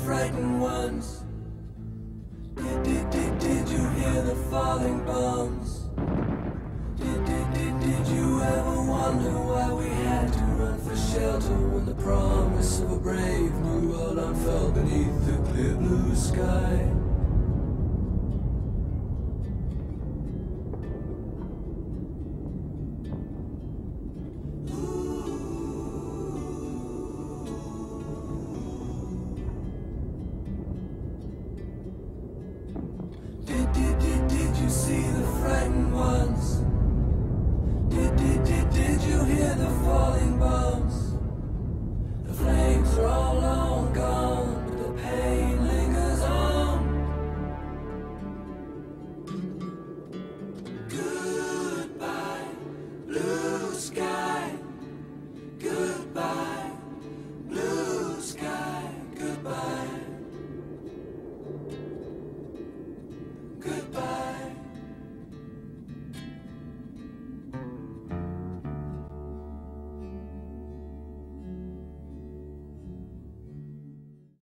frightened ones? Did you hear the falling bombs? Did you ever wonder why we had to run for shelter when the promise of a brave new world unfurled beneath the clear blue sky? Did you see the frightened ones? Did you hear the falling bombs?